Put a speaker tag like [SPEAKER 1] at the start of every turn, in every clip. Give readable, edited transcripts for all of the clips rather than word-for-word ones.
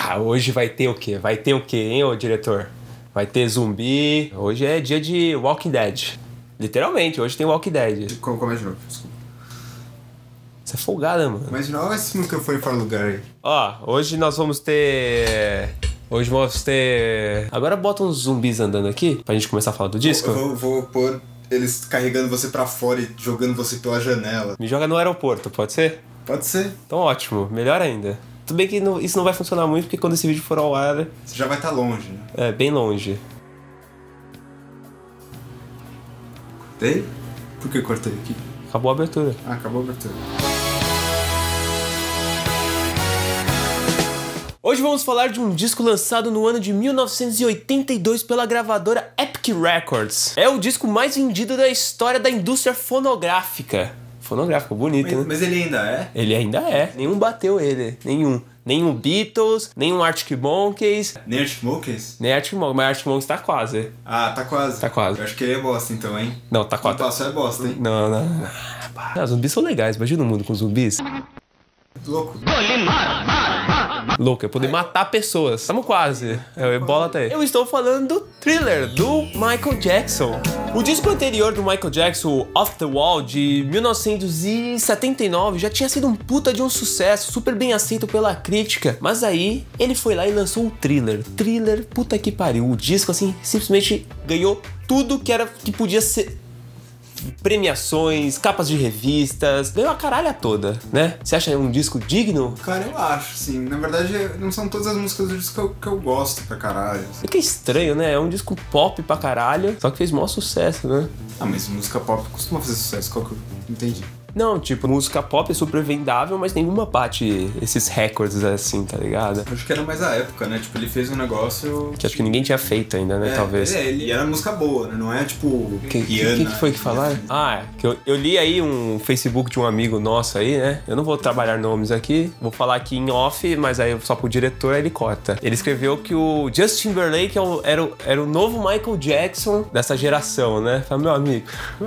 [SPEAKER 1] Hoje vai ter o quê? Vai ter o quê, hein, ô diretor? Vai ter zumbi. Hoje é dia de Walking Dead. Literalmente, hoje tem Walking Dead.
[SPEAKER 2] Como é de novo? Desculpa.
[SPEAKER 1] Você é folgada, mano.
[SPEAKER 2] Mas não, esse microfone fora do lugar aí.
[SPEAKER 1] Ó, hoje nós vamos ter... Hoje vamos ter... Agora bota uns zumbis andando aqui, pra gente começar a falar do disco.
[SPEAKER 2] Eu vou pôr eles carregando você pra fora e jogando você pela janela.
[SPEAKER 1] Me joga no aeroporto, pode ser?
[SPEAKER 2] Pode ser.
[SPEAKER 1] Então ótimo, melhor ainda. Tudo bem que isso não vai funcionar muito, porque quando esse vídeo for ao ar...
[SPEAKER 2] Você já vai estar longe, né?
[SPEAKER 1] É, bem longe.
[SPEAKER 2] Cortei? Por que cortei aqui?
[SPEAKER 1] Acabou a abertura.
[SPEAKER 2] Ah, acabou a abertura.
[SPEAKER 1] Hoje vamos falar de um disco lançado no ano de 1982 pela gravadora Epic Records. É o disco mais vendido da história da indústria fonográfica. Fonográfico, bonito, né?
[SPEAKER 2] Mas ele ainda é?
[SPEAKER 1] Ele ainda é. Nenhum bateu ele. Nenhum. Nenhum Beatles, nenhum Arctic Monkeys.
[SPEAKER 2] Nem Arctic Monkeys?
[SPEAKER 1] Nem Arctic Monkeys, mas Arctic Monkeys tá quase.
[SPEAKER 2] Ah, tá quase.
[SPEAKER 1] Tá quase.
[SPEAKER 2] Eu acho que ele é bosta então, hein?
[SPEAKER 1] Não, tá quase.
[SPEAKER 2] O passo é bosta, hein?
[SPEAKER 1] Não. Os zumbis são legais. Imagina um mundo com zumbis.
[SPEAKER 2] Louco.
[SPEAKER 1] Louco, é poder matar pessoas. Tamo quase. É, bola até aí. Eu estou falando do Thriller, do Michael Jackson. O disco anterior do Michael Jackson, Off the Wall, de 1979, já tinha sido um puta de um sucesso, super bem aceito pela crítica. Mas aí, ele foi lá e lançou o Thriller. Thriller, puta que pariu. O disco, assim, simplesmente ganhou tudo que podia ser... premiações, capas de revistas, ganhou a caralha toda, né? Você acha um disco digno?
[SPEAKER 2] Cara, eu acho, sim. Na verdade, não são todas as músicas do disco que eu gosto pra caralho.
[SPEAKER 1] É que é estranho, né? É um disco pop pra caralho, só que fez maior sucesso, né?
[SPEAKER 2] Ah, mas música pop costuma fazer sucesso, qual que eu entendi?
[SPEAKER 1] Não, tipo, música pop é super vendável, mas nenhuma bate esses recordes assim, tá ligado?
[SPEAKER 2] Acho que era mais a época, né? Tipo, ele fez um negócio...
[SPEAKER 1] Que acho que ninguém tinha feito ainda, né? Talvez.
[SPEAKER 2] Ele era música boa, né? Não é tipo...
[SPEAKER 1] Que foi que falaram? Ah, que eu li aí um Facebook de um amigo nosso aí, né? Eu não vou trabalhar nomes aqui, vou falar aqui em off, mas aí só pro diretor, aí ele corta. Ele escreveu que o Justin Timberlake era o novo Michael Jackson dessa geração, né? Fala, meu amigo.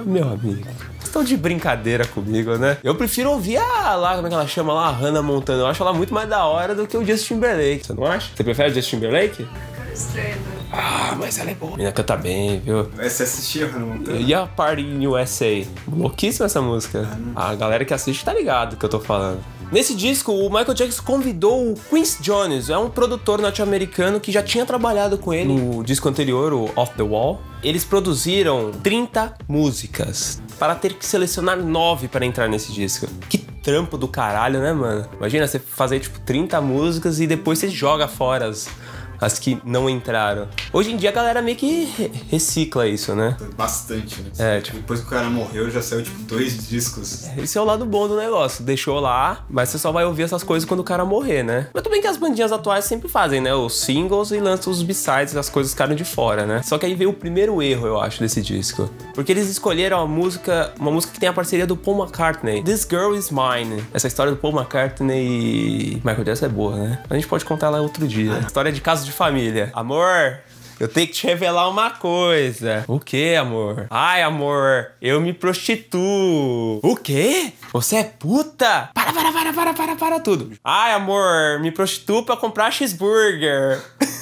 [SPEAKER 1] Estão de brincadeira comigo, né? Eu prefiro ouvir lá, como é que ela chama lá? A Hannah Montana. Eu acho ela muito mais da hora do que o Justin Timberlake. Você não acha? Você prefere o Justin Timberlake?
[SPEAKER 3] Estranho.
[SPEAKER 1] Ah, mas ela é boa. A menina canta bem, viu?
[SPEAKER 2] Você assistia Hannah Montana?
[SPEAKER 1] E a Party in USA? Louquíssima essa música. A galera que assiste tá ligado do que eu tô falando. Nesse disco, o Michael Jackson convidou o Quincy Jones, é um produtor norte-americano que já tinha trabalhado com ele no disco anterior, o Off the Wall. Eles produziram 30 músicas para ter que selecionar 9 para entrar nesse disco. Que trampo do caralho, né, mano? Imagina você fazer, tipo, 30 músicas e depois você joga fora as que não entraram. Hoje em dia a galera meio que recicla isso, né?
[SPEAKER 2] Bastante, né?
[SPEAKER 1] É, tipo...
[SPEAKER 2] Depois que o cara morreu, já saiu, tipo, 2 discos.
[SPEAKER 1] Esse é o lado bom do negócio. Deixou lá, mas você só vai ouvir essas coisas quando o cara morrer, né? Mas tudo bem que as bandinhas atuais sempre fazem, né? Os singles e lançam os B-sides, as coisas ficaram de fora, né? Só que aí veio o primeiro erro, eu acho, desse disco. Porque eles escolheram uma música que tem a parceria do Paul McCartney. This Girl Is Mine. Essa história do Paul McCartney e Michael Jackson é boa, né? A gente pode contar ela outro dia. História de caso de família. Amor, eu tenho que te revelar uma coisa. O quê, amor? Ai, amor, eu me prostituo. O quê? Você é puta? Para tudo. Ai, amor, me prostituo pra comprar cheeseburger.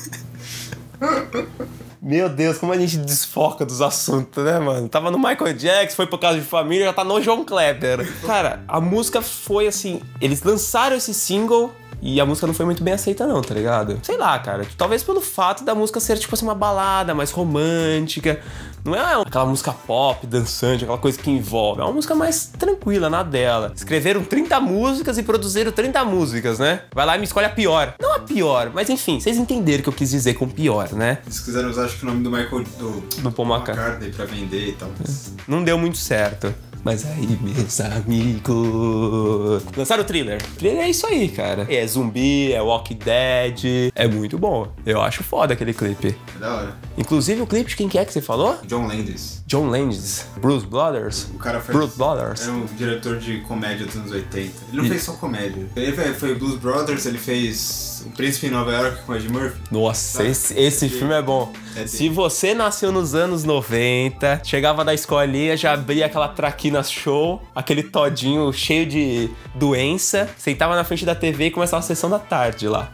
[SPEAKER 1] Meu Deus, como a gente desfoca dos assuntos, né, mano? Tava no Michael Jackson, foi por causa de família, já tá no João Kleber. Cara, a música foi assim... Eles lançaram esse single... E a música não foi muito bem aceita não, tá ligado? Sei lá, cara. Talvez pelo fato da música ser, tipo assim, uma balada mais romântica. Não é aquela música pop, dançante, aquela coisa que envolve. É uma música mais tranquila, na dela. Escreveram 30 músicas e produziram 30 músicas, né? Vai lá e me escolhe a pior. Não a pior, mas enfim, vocês entenderam o que eu quis dizer com pior, né?
[SPEAKER 2] Eles quiseram usar, acho que o nome do Michael... Do
[SPEAKER 1] Paul McCartney
[SPEAKER 2] pra vender e tal.
[SPEAKER 1] Não deu muito certo. Mas aí, meus amigos... Lançaram o Thriller. Thriller é isso aí, cara. É zumbi, é Walking Dead. É muito bom. Eu acho foda aquele clipe.
[SPEAKER 2] É da hora.
[SPEAKER 1] Inclusive o clipe de quem que é que você falou?
[SPEAKER 2] John Landis.
[SPEAKER 1] John Landis. Bruce Brothers.
[SPEAKER 2] O cara foi...
[SPEAKER 1] Bruce Brothers.
[SPEAKER 2] Era um diretor de comédia dos anos 80. Ele não fez só comédia. Ele foi Blues Brothers, ele fez O Príncipe em Nova York com Ed Murphy.
[SPEAKER 1] Nossa, esse filme é bom. Se você nasceu nos anos 90, chegava da escolinha, já abria aquela traquina Tina Show, aquele todinho cheio de doença, sentava na frente da TV e começava a sessão da tarde lá.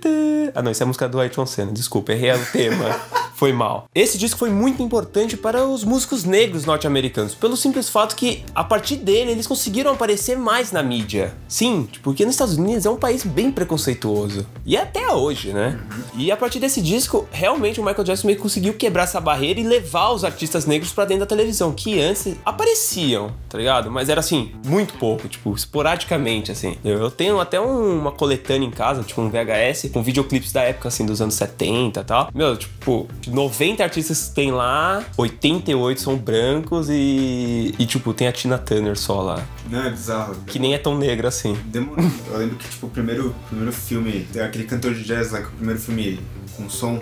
[SPEAKER 1] Ah não, isso é a música do Ayrton Senna, desculpa, errei o tema. Foi mal. Esse disco foi muito importante para os músicos negros norte-americanos, pelo simples fato que, a partir dele, eles conseguiram aparecer mais na mídia. Sim, porque nos Estados Unidos é um país bem preconceituoso. E até hoje, né? E a partir desse disco, realmente o Michael Jackson meio que conseguiu quebrar essa barreira e levar os artistas negros pra dentro da televisão, que antes apareciam, tá ligado? Mas era assim, muito pouco, tipo, esporadicamente, assim. Eu tenho até uma coletânea em casa, tipo um VHS, com videoclipes da época, assim, dos anos 70 e tal. Meu, tipo, 90 artistas que tem lá, 88 são brancos e tipo, tem a Tina Turner só lá.
[SPEAKER 2] Não, é bizarro.
[SPEAKER 1] Que nem é tão negra assim.
[SPEAKER 2] Demorou. Eu lembro que, tipo, o primeiro filme, tem aquele cantor de jazz lá, que o primeiro filme com som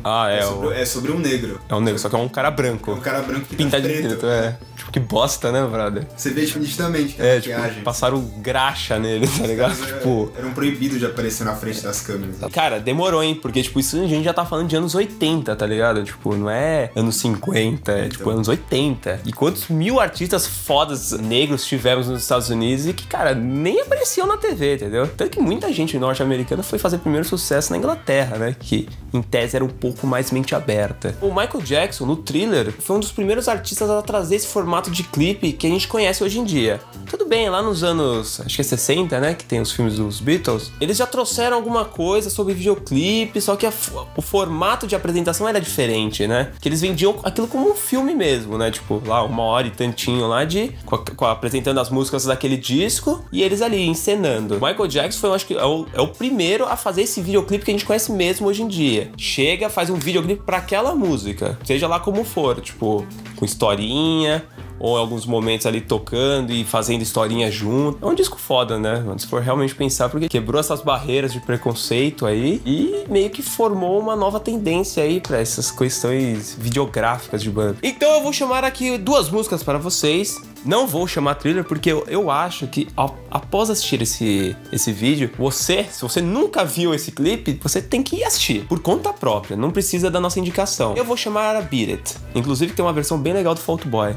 [SPEAKER 2] é sobre um negro.
[SPEAKER 1] É um negro, só que é um cara branco.
[SPEAKER 2] É um cara branco
[SPEAKER 1] pintado de preto, é. Tipo, que bosta, né, brother?
[SPEAKER 2] Você vê, tipo, nitidamente que é maquiagem.
[SPEAKER 1] Tipo, passaram graxa nele, tá ligado? Tipo...
[SPEAKER 2] Eram proibidos de aparecer na frente das câmeras.
[SPEAKER 1] Cara, demorou, hein? Porque, tipo, isso a gente já tá falando de anos 80, tá ligado? Tipo, não é anos 50, é tipo anos 80. E quantos mil artistas fodas negros tivemos nos Estados Unidos e que, cara, nem apareciam na TV, entendeu? Tanto que muita gente norte-americana foi fazer primeiro sucesso na Inglaterra, né? Que, em tese, era um pouco mais mente aberta. O Michael Jackson, no Thriller, foi um dos primeiros artistas a trazer esse formato de clipe que a gente conhece hoje em dia. Tudo bem, lá nos anos, acho que é 60, né? Que tem os filmes dos Beatles. Eles já trouxeram alguma coisa sobre videoclipe, só que o formato de apresentação era diferente, né? Que eles vendiam aquilo como um filme mesmo, né? Tipo, lá 1h e tantinho lá apresentando as músicas daquele disco e eles ali encenando. Michael Jackson foi, eu acho que é o primeiro a fazer esse videoclipe que a gente conhece mesmo hoje em dia. Chega, faz um videoclipe pra aquela música, seja lá como for, tipo, com historinha, ou em alguns momentos ali tocando e fazendo historinha junto. É um disco foda, né? Se for realmente pensar, porque quebrou essas barreiras de preconceito aí e meio que formou uma nova tendência aí pra essas questões videográficas de banda. Então eu vou chamar aqui duas músicas para vocês. Não vou chamar Thriller porque eu acho que após assistir esse vídeo, se você nunca viu esse clipe, você tem que ir assistir por conta própria, não precisa da nossa indicação. Eu vou chamar a Beat It. Inclusive tem uma versão bem legal do Fall Out Boy,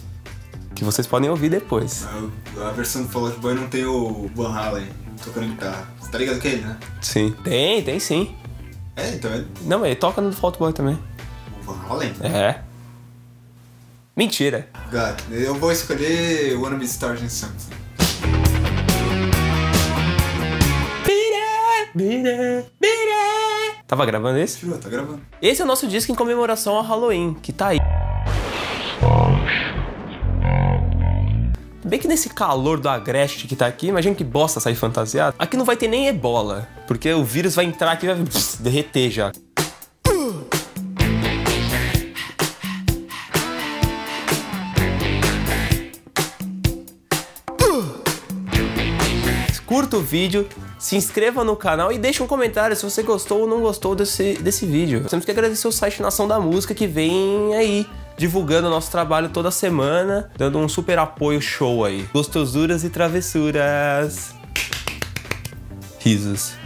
[SPEAKER 1] que vocês podem ouvir depois.
[SPEAKER 2] A versão do Fall Out Boy não tem o Van Halen tocando guitarra. Você tá ligado que é ele, né?
[SPEAKER 1] Sim. Tem sim.
[SPEAKER 2] É, então é...
[SPEAKER 1] Não, ele toca no Fall Out Boy também.
[SPEAKER 2] O Van Halen?
[SPEAKER 1] É. Mentira.
[SPEAKER 2] Eu vou escolher Wanna Be Starting Something.
[SPEAKER 1] Tava gravando esse?
[SPEAKER 2] Tirou, tá gravando.
[SPEAKER 1] Esse é o nosso disco em comemoração ao Halloween, que tá aí. Bem que nesse calor do Agreste que tá aqui, imagina que bosta sair fantasiado. Aqui não vai ter nem ebola, porque o vírus vai entrar aqui e vai derreter já. Curta o vídeo, se inscreva no canal e deixe um comentário se você gostou ou não gostou desse vídeo. Temos que agradecer o site Nação da Música que vem aí divulgando o nosso trabalho toda semana, dando um super apoio show aí. Gostosuras e travessuras. Risos.